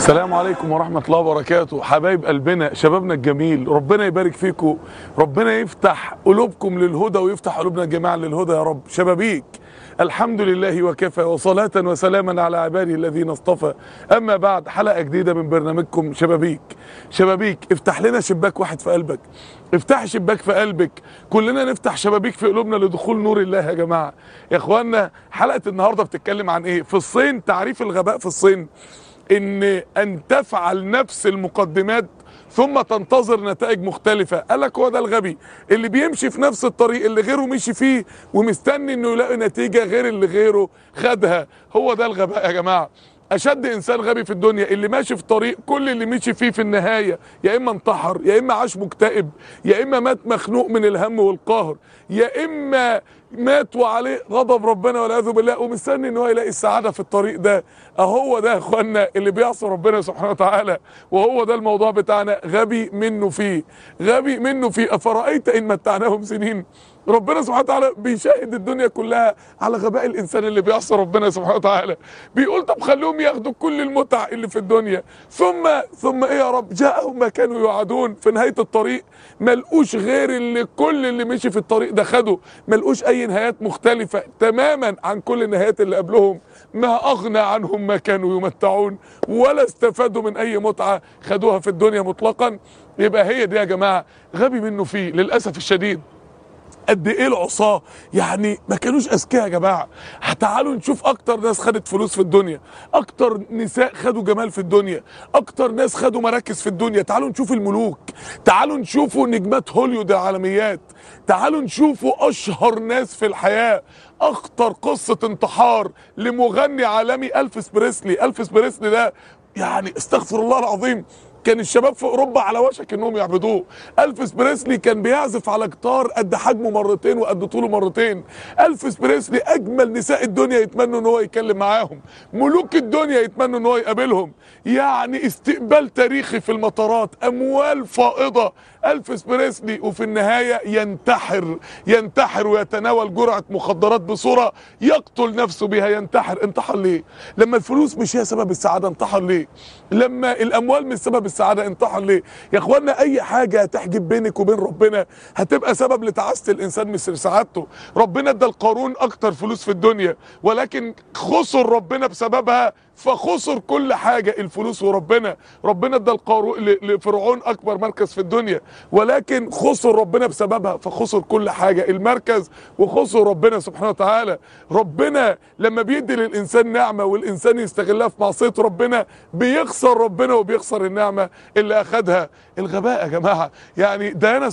السلام عليكم ورحمة الله وبركاته. حبايب قلبنا، شبابنا الجميل، ربنا يبارك فيكم، ربنا يفتح قلوبكم للهدى ويفتح قلوبنا جميعا للهدى يا رب. شبابيك، الحمد لله وكفى، وصلاة وسلاما على عباده الذين اصطفى. أما بعد، حلقة جديدة من برنامجكم شبابيك. شبابيك، افتح لنا شباك واحد في قلبك، افتح شباك في قلبك، كلنا نفتح شبابيك في قلوبنا لدخول نور الله يا جماعة. يا اخوانا، حلقة النهاردة بتتكلم عن ايه؟ في الصين، تعريف الغباء في الصين ان تفعل نفس المقدمات ثم تنتظر نتائج مختلفة. قالك هو ده الغبي، اللي بيمشي في نفس الطريق اللي غيره مشي فيه ومستني انه يلاقي نتيجة غير اللي غيره خدها. هو ده الغباء يا جماعة. اشد انسان غبي في الدنيا اللي ماشي في طريق كل اللي مشي فيه في النهاية يا اما انتحر، يا اما عاش مكتئب، يا اما مات مخنوق من الهم والقهر، يا اما مات وعليه غضب ربنا والعياذ بالله ومستني ان هو يلاقي السعاده في الطريق ده. اهو ده يا اخوانا اللي بيعصي ربنا سبحانه وتعالى، وهو ده الموضوع بتاعنا. غبي منه فيه، غبي منه فيه. افرايت ان متعناهم سنين. ربنا سبحانه وتعالى بيشاهد الدنيا كلها على غباء الانسان اللي بيعصي ربنا سبحانه وتعالى. بيقول طب خليهم ياخدوا كل المتع اللي في الدنيا، ثم ايه يا رب؟ جاءهم ما كانوا يوعدون. في نهايه الطريق ملقوش غير اللي كل اللي مشي في الطريق ده خده، ملقوش اي نهايات مختلفه تماما عن كل النهايات اللي قبلهم. ما اغنى عنهم ما كانوا يمتعون، ولا استفادوا من اي متعه خدوها في الدنيا مطلقا. يبقى هي دي يا جماعه غبي منه فيه للاسف الشديد. قد ايه العصاه يعني ما كانوش اذكياء يا جماعه. تعالوا نشوف اكتر ناس خدت فلوس في الدنيا، اكتر نساء خدوا جمال في الدنيا، اكتر ناس خدوا مراكز في الدنيا. تعالوا نشوف الملوك، تعالوا نشوفوا نجمات هوليوود العالميات، تعالوا نشوفوا اشهر ناس في الحياه. اخطر قصه انتحار لمغني عالمي ألفيس بريسلي. ألفيس بريسلي ده يعني استغفر الله العظيم، كان الشباب في اوروبا على وشك انهم يعبدوه. ألفيس بريسلي كان بيعزف على جيتار قد حجمه مرتين وقد طوله مرتين. ألفيس بريسلي اجمل نساء الدنيا يتمنوا ان هو يتكلم معاهم، ملوك الدنيا يتمنوا ان هو يقابلهم. يعني استقبال تاريخي في المطارات، اموال فائضه. ألفيس بريسلي وفي النهايه ينتحر ويتناول جرعه مخدرات بصوره يقتل نفسه بها. ينتحر. انتحر ليه؟ لما الفلوس مش هي سبب السعاده انتحر ليه؟ لما الاموال مش سبب السعاده انتحر ليه؟ يا اخوانا، اي حاجه هتحجب بينك وبين ربنا هتبقى سبب لتعاسه الانسان مش لسعادته. ربنا ادى القارون اكتر فلوس في الدنيا، ولكن خسر ربنا بسببها، فخسر كل حاجه، الفلوس وربنا. ربنا ادى لفرعون اكبر مركز في الدنيا، ولكن خسر ربنا بسببها، فخسر كل حاجه، المركز وخسر ربنا سبحانه وتعالى. ربنا لما بيدي للانسان نعمه والانسان يستغلها في معصيه ربنا بيخسر ربنا وبيخسر النعمه اللي اخدها. الغباء يا جماعه. يعني ديانا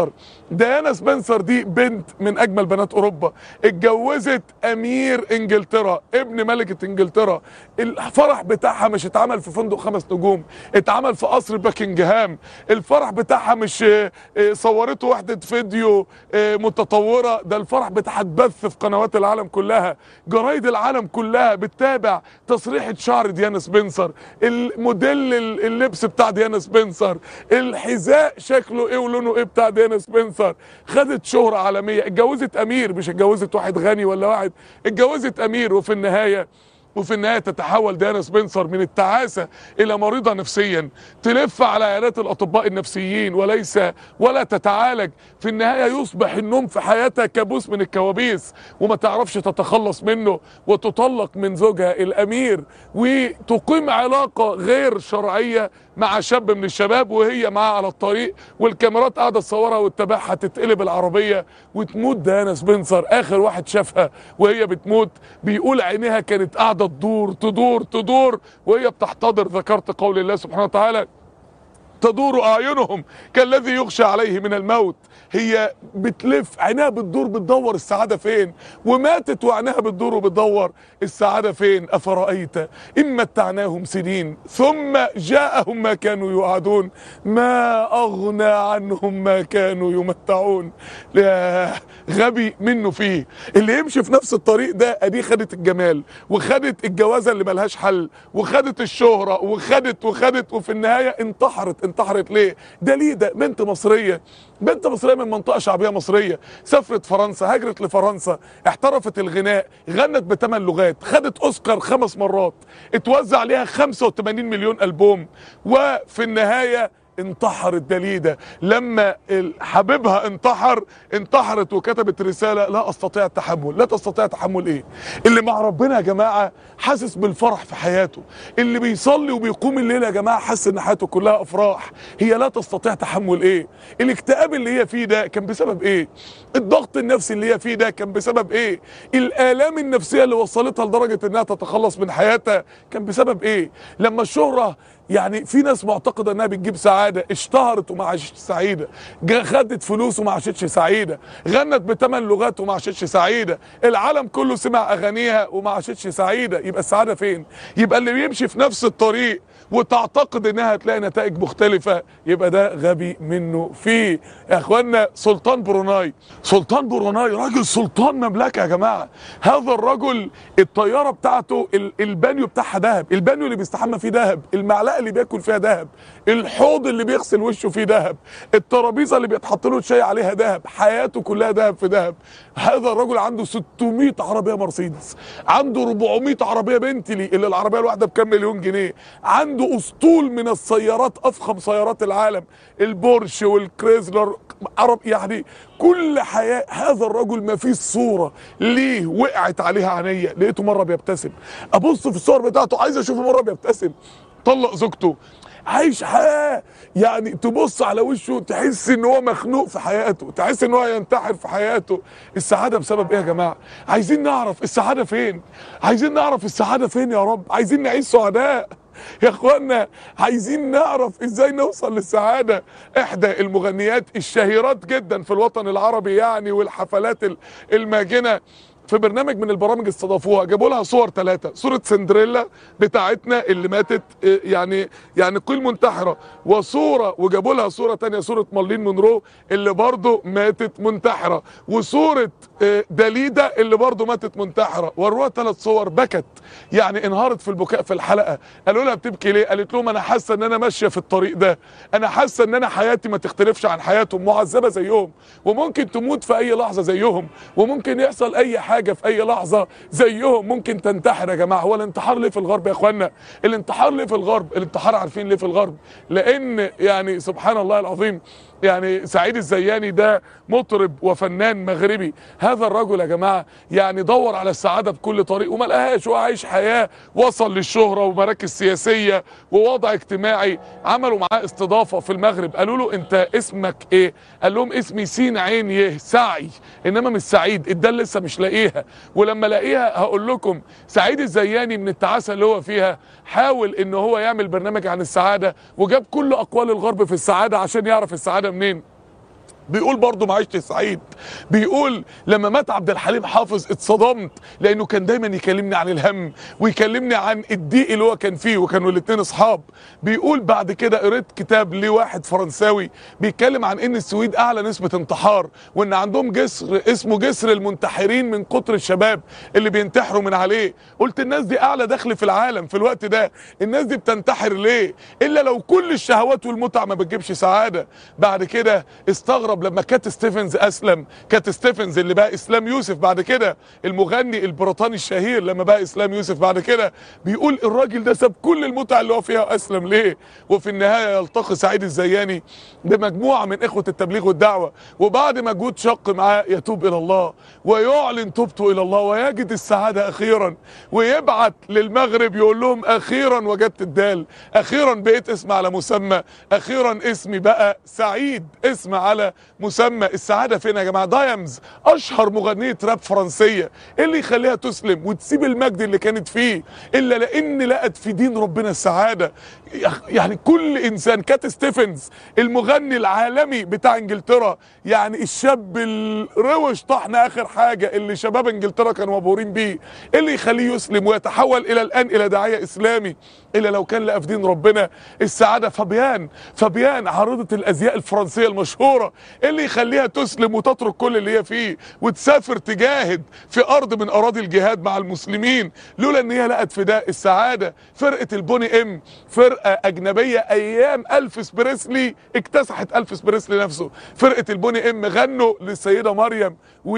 سبنسر دي بنت من اجمل بنات اوروبا، اتجوزت امير انجلترا ابن ملكه انجلترا. الفرح بتاعها مش اتعمل في فندق 5 نجوم، اتعمل في قصر باكنجهام. الفرح بتاعها مش صورته وحده فيديو متطوره، ده الفرح بتاعها اتبث في قنوات العالم كلها، جرايد العالم كلها بتتابع تصريحه شعر ديانا سبنسر، الموديل اللبس بتاع ديانا سبنسر، الحذاء شكله ايه ولونه ايه بتاع ديانا سبنسر. خدت شهرة عالمية. اتجوزت امير، مش اتجوزت واحد غني ولا واحد، اتجوزت امير. وفي النهاية تتحول ديانا سبنسر من التعاسة إلى مريضة نفسيا، تلف على عيادات الأطباء النفسيين ولا تتعالج. في النهاية يصبح النوم في حياتها كابوس من الكوابيس وما تعرفش تتخلص منه، وتطلق من زوجها الأمير وتقيم علاقة غير شرعية مع شاب من الشباب وهي معاه على الطريق، والكاميرات قاعدة تصورها وتتابعها. تتقلب العربية وتموت ديانا سبنسر. آخر واحد شافها وهي بتموت بيقول عينيها كانت قاعدة تدور وهي بتحتضر. ذكرت قول الله سبحانه وتعالى: تدور أعينهم كالذي يغشى عليه من الموت. هي بتلف عينها بتدور السعادة فين، وماتت وعينها بتدور السعادة فين. أفرأيت إن متعناهم سنين ثم جاءهم ما كانوا يوعدون ما أغنى عنهم ما كانوا يمتعون. غبي منه فيه. اللي يمشي في نفس الطريق ده ادي خدت الجمال وخدت الجوازة اللي ملهاش حل وخدت الشهرة وخدت وفي النهاية انتحرت انتحرت ليه؟ داليدا بنت مصريه، بنت مصريه من منطقه شعبيه مصريه، سافرت فرنسا، هاجرت لفرنسا، احترفت الغناء، غنت ب8 لغات، خدت اوسكار 5 مرات، اتوزع عليها 85 مليون البوم، وفي النهايه انتحرت داليدا. لما حبيبها انتحرت وكتبت رسالة: لا استطيع التحمل. لا تستطيع تحمل ايه؟ اللي مع ربنا يا جماعة حاسس بالفرح في حياته، اللي بيصلي وبيقوم الليل يا جماعة حاسس ان حياته كلها افراح. هي لا تستطيع تحمل ايه؟ الاكتئاب اللي هي فيه ده كان بسبب ايه؟ الضغط النفسي اللي هي فيه ده كان بسبب ايه؟ الآلام النفسية اللي وصلتها لدرجة انها تتخلص من حياتها كان بسبب ايه؟ لما الشهرة، يعني في ناس معتقده انها بتجيب سعاده، اشتهرت وما عاشتش سعيده، خدت فلوس وما عاشتش سعيده، غنت ب8 لغات وما عاشتش سعيده، العالم كله سمع اغانيها وما عاشتش سعيده. يبقى السعاده فين؟ يبقى اللي بيمشي في نفس الطريق وتعتقد انها هتلاقي نتائج مختلفه يبقى ده غبي منه فيه. يا اخوانا سلطان بروناي، سلطان بروناي راجل سلطان مملكه يا جماعه. هذا الرجل الطياره بتاعته البانيو بتاعها ذهب، البانيو اللي بيستحمى فيه ذهب، المعلقه اللي بياكل فيها ذهب، الحوض اللي بيغسل وشه فيه ذهب، الترابيزه اللي بيتحط له الشاي عليها ذهب، حياته كلها ذهب في ذهب. هذا الرجل عنده 600 عربيه مرسيدس، عنده 400 عربيه بنتلي اللي العربيه الواحده بكام مليون جنيه، عنده اسطول من السيارات، افخم سيارات العالم، البورش والكريزلر، يعني كل حياه هذا الرجل ما فيش صوره ليه وقعت عليها عينيا لقيته مره بيبتسم، ابص في الصور بتاعته عايز اشوفه مره بيبتسم، طلق زوجته، عايش حياه، يعني تبص على وشه تحس ان هو مخنوق في حياته، تحس ان هو ينتحر في حياته. السعاده بسبب ايه يا جماعه؟ عايزين نعرف السعاده فين، عايزين نعرف السعاده فين يا رب، عايزين نعيش سعداء يا اخوانا، عايزين نعرف ازاي نوصل للسعاده. احدى المغنيات الشهيرات جدا في الوطن العربي يعني، والحفلات الماجنه، في برنامج من البرامج استضافوها، جابوا لها صور 3، صورة سندريلا بتاعتنا اللي ماتت يعني قيل منتحرة، وجابوا لها صورة تانية، صورة مارلين مونرو اللي برضه ماتت منتحرة، وصورة داليدا اللي برضه ماتت منتحرة، وروها 3 صور، بكت يعني انهارت في البكاء في الحلقة. قالوا لها بتبكي ليه؟ قالت لهم انا حاسة ان انا ماشية في الطريق ده، انا حاسة ان انا حياتي ما تختلفش عن حياتهم، معذبة زيهم، وممكن تموت في اي لحظة زيهم، وممكن يحصل اي حاجه في اي لحظه زيهم، ممكن تنتحر يا جماعه. هو الانتحار ليه في الغرب يا اخوانا؟ الانتحار ليه في الغرب؟ الانتحار عارفين ليه في الغرب؟ لان يعني سبحان الله العظيم، يعني سعيد الزياني ده مطرب وفنان مغربي، هذا الرجل يا جماعه يعني دور على السعاده بكل طريق وما لقاهاش، وعايش حياه، وصل للشهره ومراكز سياسيه ووضع اجتماعي. عملوا معاه استضافه في المغرب، قالوا له انت اسمك ايه؟ قال لهم اسمي سين عين يه، سعي، انما مش سعيد، الدال لسه مش لاقيها، ولما لاقيها هقول لكم. سعيد الزياني من التعاسه اللي هو فيها حاول ان هو يعمل برنامج عن السعاده، وجاب كل اقوال الغرب في السعاده عشان يعرف السعاده منين. بيقول برضه ما عشتش سعيد، بيقول لما مات عبد الحليم حافظ اتصدمت، لانه كان دايما يكلمني عن الهم ويكلمني عن الضيق اللي هو كان فيه، وكانوا الاثنين اصحاب. بيقول بعد كده قريت كتاب لواحد فرنساوي بيتكلم عن ان السويد اعلى نسبه انتحار، وان عندهم جسر اسمه جسر المنتحرين من كتر الشباب اللي بينتحروا من عليه. قلت الناس دي اعلى دخل في العالم في الوقت ده، الناس دي بتنتحر ليه؟ الا لو كل الشهوات والمتع ما بتجيبش سعاده. بعد كده استغرب لما كات ستيفنز اسلم، كات ستيفنز اللي بقى اسلام يوسف بعد كده، المغني البريطاني الشهير لما بقى اسلام يوسف بعد كده، بيقول الراجل ده ساب كل المتع اللي هو فيها واسلم ليه؟ وفي النهايه يلتقي سعيد الزياني بمجموعه من اخوه التبليغ والدعوه، وبعد مجهود شق معاه يتوب الى الله ويعلن توبته الى الله ويجد السعاده اخيرا، ويبعت للمغرب يقول لهم اخيرا وجدت الدال، اخيرا بقيت اسم على مسمى، اخيرا اسمي بقى سعيد، اسم على مسمى. السعاده فين يا جماعه؟ دايمز اشهر مغنيه راب فرنسيه، ايه اللي يخليها تسلم وتسيب المجد اللي كانت فيه الا لان لقت في دين ربنا السعاده؟ يعني كل انسان، كات ستيفنز المغني العالمي بتاع انجلترا، يعني الشاب الروش طحن اخر حاجه اللي شباب انجلترا كانوا مبهورين بيه، ايه اللي يخليه يسلم ويتحول الى الان الى داعيه اسلامي الا لو كان لقى في دين ربنا السعاده؟ فابيان عارضه الازياء الفرنسيه المشهوره ايه اللي يخليها تسلم وتترك كل اللي هي فيه وتسافر تجاهد في ارض من اراضي الجهاد مع المسلمين لولا ان هي لقت في ده السعاده؟ فرقه البوني ام، فرقه اجنبيه ايام الفيس بريسلي اكتسحت الفيس بريسلي نفسه. فرقه البوني ام غنوا للسيده مريم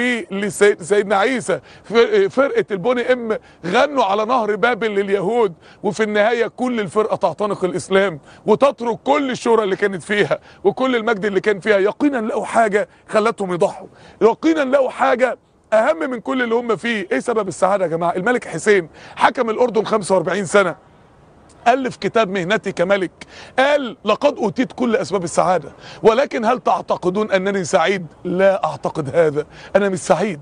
ولسيدنا عيسى. فرقه البوني ام غنوا على نهر بابل لليهود. وفي النهايه كل الفرقه تعتنق الاسلام وتترك كل الشهره اللي كانت فيها وكل المجد اللي كان فيها. يقينا لقوا حاجه خلتهم يضحوا، يقينا لقوا حاجه اهم من كل اللي هم فيه. ايه سبب السعاده يا جماعه؟ الملك حسين حكم الاردن 45 سنه، ألف كتاب مهنتي كملك، قال لقد أوتيت كل أسباب السعادة، ولكن هل تعتقدون أنني سعيد؟ لا أعتقد هذا، أنا مش سعيد.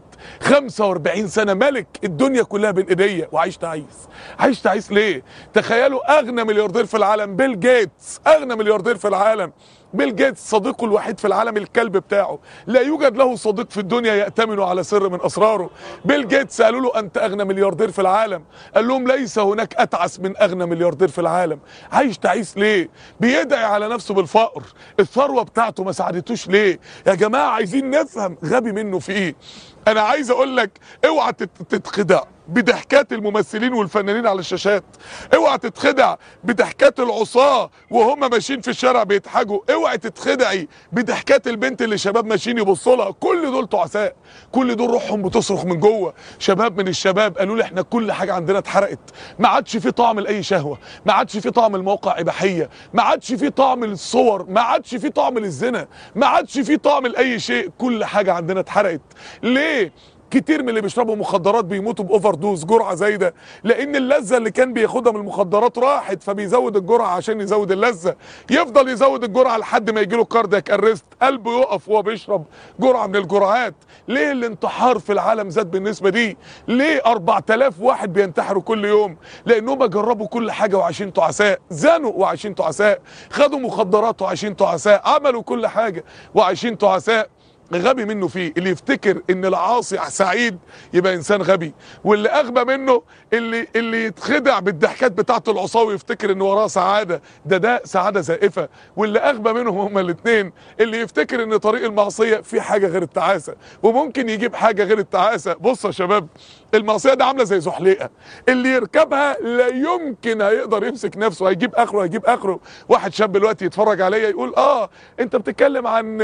45 سنة ملك الدنيا كلها بين ايديا وعايش تعيس. عايش تعيس ليه؟ تخيلوا أغنى ملياردير في العالم بيل جيتس، أغنى ملياردير في العالم بيل جيتس، صديقه الوحيد في العالم الكلب بتاعه. لا يوجد له صديق في الدنيا يأتمن على سر من أسراره. بيل جيتس قالوا له أنت أغنى ملياردير في العالم، قال لهم ليس هناك أتعس من أغنى ملياردير في العالم. عايش تعيس ليه؟ بيدعي على نفسه بالفقر. الثروة بتاعته ما ساعدتوش ليه؟ يا جماعة عايزين نفهم غبي منه في إيه. أنا عايز أقول لك اوعى تتخدع بضحكات الممثلين والفنانين على الشاشات، اوعى تتخدع بضحكات العصاة وهم ماشيين في الشارع بيضحكوا، اوعى تتخدعي بضحكات البنت اللي شباب ماشيين يبصوا لها. كل دول تعساء، كل دول روحهم بتصرخ من جوه. شباب من الشباب قالوا لي احنا كل حاجه عندنا اتحرقت، ما عادش في طعم لاي شهوه، ما عادش في طعم المواقع اباحيه، ما عادش في طعم للصور، ما عادش في طعم للزنا، ما عادش في طعم لاي شيء. كل حاجه عندنا اتحرقت. ليه؟ كتير من اللي بيشربوا مخدرات بيموتوا باوفر دوز، جرعه زايده، لان اللذه اللي كان بياخدها من المخدرات راحت، فبيزود الجرعه عشان يزود اللذه. يفضل يزود الجرعه لحد ما يجيله كاردياك ارست، قلبه يقف وهو بيشرب جرعه من الجرعات. ليه الانتحار في العالم زاد بالنسبه دي؟ ليه 4000 واحد بينتحروا كل يوم؟ لانهم جربوا كل حاجه وعايشين تعساء، زانوا وعايشين تعساء، خدوا مخدرات وعايشين تعساء، عملوا كل حاجه وعايشين تعساء. غبي منه فيه اللي يفتكر ان العاصي سعيد يبقى انسان غبي، واللي اغبى منه اللي يتخدع بالضحكات بتاعه العصاه ويفتكر ان وراه سعاده، ده سعاده زائفه. واللي اغبى منهم هما الاثنين اللي يفتكر ان طريق المعصيه في حاجه غير التعاسه وممكن يجيب حاجه غير التعاسه. بص يا شباب، المعصيه دي عامله زي زحليقه، اللي يركبها لا يمكن هيقدر يمسك نفسه، هيجيب اخره هيجيب اخره. واحد شاب دلوقتي يتفرج عليا يقول انت بتتكلم عن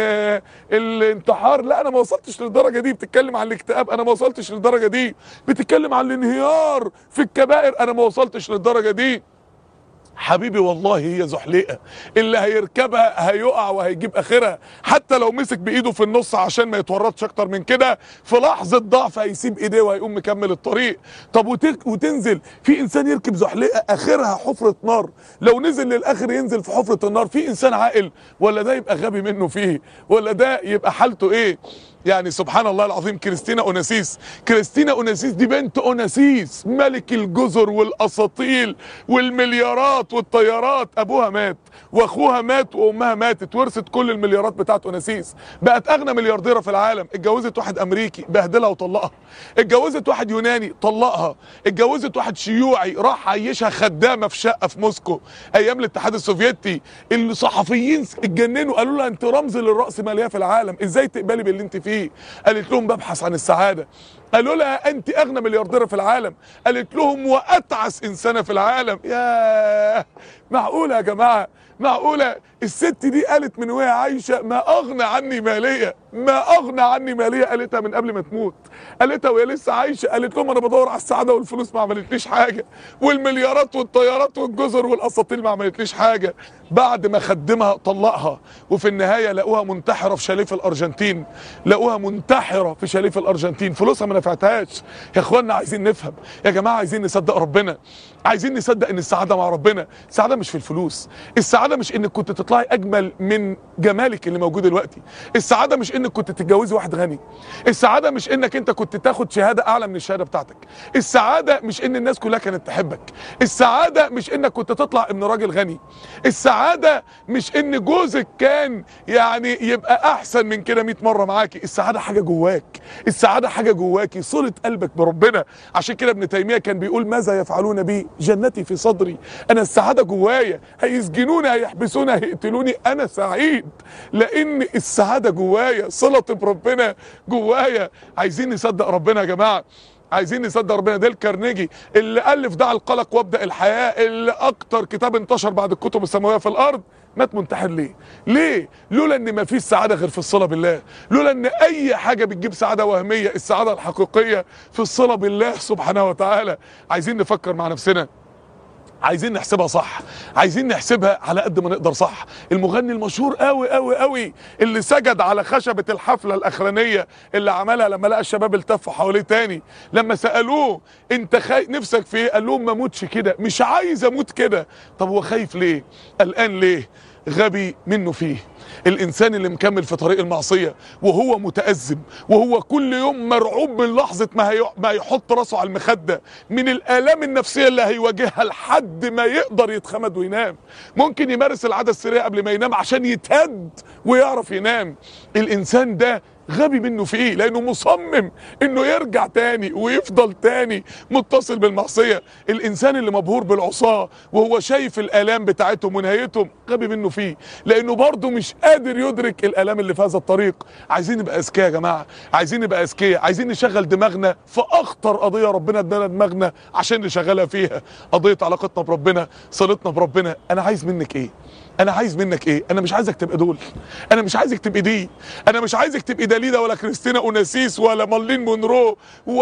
الانتحار، لا انا ما وصلتش للدرجه دي. بتتكلم عن الاكتئاب، انا ما وصلتش للدرجه دي. بتتكلم عن الانهيار في الكبائر، انا ما وصلتش للدرجه دي. حبيبي والله هي زحليقه، اللي هيركبها هيقع وهيجيب اخرها، حتى لو مسك بايده في النص عشان ما يتورطش اكتر من كده، في لحظه ضعف هيسيب ايديه وهيقوم مكمل الطريق. طب وتنزل في انسان يركب زحليقه اخرها حفره نار، لو نزل للاخر ينزل في حفره النار. في انسان عاقل؟ ولا ده يبقى غبي منه فيه؟ ولا ده يبقى حالته ايه؟ يعني سبحان الله العظيم. كريستينا اوناسيس دي بنت اوناسيس ملك الجزر والاساطيل والمليارات والطيارات. ابوها مات واخوها مات وامها ماتت، ورثت كل المليارات بتاعت اوناسيس، بقت اغنى مليارديره في العالم. اتجوزت واحد امريكي بهدلها وطلقها، اتجوزت واحد يوناني طلقها، اتجوزت واحد شيوعي راح عيشها خدامه في شقه في موسكو ايام الاتحاد السوفيتي. الصحفيين اتجننوا، قالوا لها انت رمز للرأسمالية في العالم، ازاي تقبلي باللي انت فيه؟ قالت لهم ببحث عن السعاده. قالوا لها انت اغنى مليارديره في العالم، قالت لهم واتعس انسانه في العالم. ياه، معقوله يا جماعه؟ معقوله الست دي قالت من وهي عايشه ما اغنى عني ماليه، ما اغنى عني ماليه، قالتها من قبل ما تموت، قالتها وهي لسه عايشه. قالت لهم انا بدور على السعاده والفلوس ما عملتليش حاجه، والمليارات والطيارات والجزر والاساطيل ما عملتليش حاجه. بعد ما خدمها طلقها، وفي النهايه لقوها منتحره في شاليه في الارجنتين، لقوها منتحره في شاليه في الارجنتين، فلوسها ما نفعتهاش. يا اخوانا عايزين نفهم يا جماعه، عايزين نصدق ربنا، عايزين نصدق ان السعاده مع ربنا. السعاده مش في الفلوس، السعاده مش انك كنت تطلعي اجمل من جمالك اللي موجود دلوقتي، السعاده مش انك كنت تتجوزي واحد غني، السعاده مش انك انت كنت تاخد شهاده اعلى من الشهاده بتاعتك، السعاده مش ان الناس كلها كانت تحبك، السعاده مش انك كنت تطلع ابن راجل غني، السعاده مش ان جوزك كان يعني يبقى احسن من كده 100 مره معاكي. السعاده حاجه جواك، السعاده حاجه جواكي، صله قلبك بربنا. عشان كده ابن تيميه كان بيقول ماذا يفعلون بي جنتي في صدري، انا السعاده جوايا، هيسجنوني هيحبسوني هيقتلوني انا سعيد لان السعاده جوايا، صله بربنا جوايا. عايزين نصدق ربنا يا جماعه، عايزين نصدق ربنا. ديل كارنيجي اللي الف دع القلق وابدا الحياه، اللي اكتر كتاب انتشر بعد الكتب السماويه في الارض، مات منتحر. ليه؟ ليه؟ لولا ان ما فيش سعاده غير في الصله بالله، لولا ان اي حاجه بتجيب سعاده وهميه، السعاده الحقيقيه في الصله بالله سبحانه وتعالى. عايزين نفكر مع نفسنا، عايزين نحسبها صح، عايزين نحسبها على قد ما نقدر صح. المغني المشهور قوي قوي قوي اللي سجد على خشبة الحفلة الأخرانية اللي عملها لما لقى الشباب التفوا حواليه تاني، لما سألوه انت نفسك في ايه؟ قال لهم ما اموتش كده، مش عايز اموت كده. طب هو خايف ليه؟ قلقان ليه؟ غبي منه فيه. الانسان اللي مكمل في طريق المعصيه وهو متأزم، وهو كل يوم مرعوب من لحظه ما يحط راسه على المخده، من الالام النفسيه اللي هيواجهها لحد ما يقدر يتخمد وينام. ممكن يمارس العاده السريه قبل ما ينام عشان يتهد ويعرف ينام. الانسان ده غبي منه في ايه؟ لانه مصمم انه يرجع تاني ويفضل تاني متصل بالمعصيه. الانسان اللي مبهور بالعصاه وهو شايف الالام بتاعتهم ونهايتهم، غبي منه فيه، لانه برضه مش قادر يدرك الالام اللي في هذا الطريق. عايزين نبقى اذكياء يا جماعه، عايزين نبقى اذكياء، عايزين نشغل دماغنا في اخطر قضيه ربنا ادانا دماغنا عشان نشغلها فيها، قضيه علاقتنا بربنا، صلتنا بربنا. انا عايز منك ايه؟ انا عايز منك ايه؟ انا مش عايزك تبقى دول، انا مش عايزك تبقى دي، انا مش عايزك تبقى داليدا ولا كريستينا اوناسيس ولا مارلين مونرو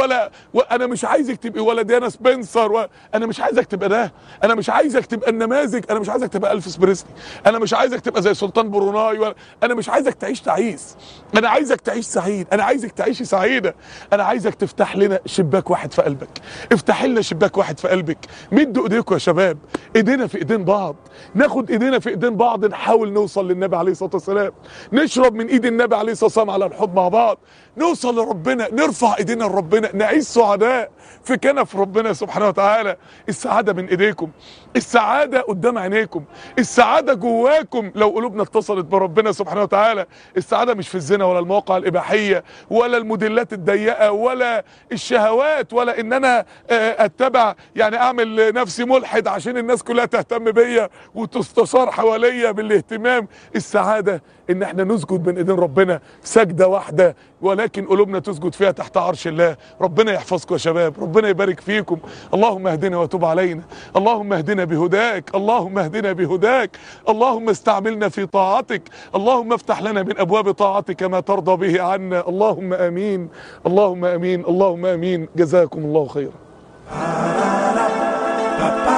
انا مش عايزك تبقى ولا ديانا سبنسر انا مش عايزك تبقى ده، انا مش عايزك تبقى النماذج، انا مش عايزك تبقى الفيس بريسلي، انا مش عايزك تبقى زي سلطان بروناي انا مش عايزك تعيش تعيس، انا عايزك تعيش سعيد، انا عايزك تعيشي سعيده. انا عايزك تفتح لنا شباك واحد في قلبك، افتح لنا شباك واحد في قلبك. مدوا ايديكم يا شباب، ايدينا في ايدين بعض، ناخد ايدينا في ايدين بعض، نحاول نوصل للنبي عليه الصلاه والسلام، نشرب من ايد النبي عليه الصلاه والسلام على الحوض مع بعض، نوصل لربنا، نرفع ايدينا لربنا، نعيش سعداء في كنف ربنا سبحانه وتعالى. السعاده من ايديكم، السعاده قدام عينيكم، السعاده جواكم لو قلوبنا اتصلت بربنا سبحانه وتعالى. السعاده مش في الزنا ولا المواقع الاباحيه ولا الموديلات الضيقه ولا الشهوات ولا ان انا اتبع يعني اعمل نفسي ملحد عشان الناس كلها تهتم بيا وتستشار حواليا بالاهتمام. السعاده ان احنا نسجد بين ايدين ربنا سجده واحده ولكن قلوبنا تسجد فيها تحت عرش الله. ربنا يحفظكم يا شباب، ربنا يبارك فيكم. اللهم اهدنا وتب علينا، اللهم اهدنا بهداك، اللهم اهدنا بهداك، اللهم استعملنا في طاعتك، اللهم افتح لنا من ابواب طاعتك ما ترضى به عنا. اللهم امين، اللهم امين، اللهم امين. جزاكم الله خيرا.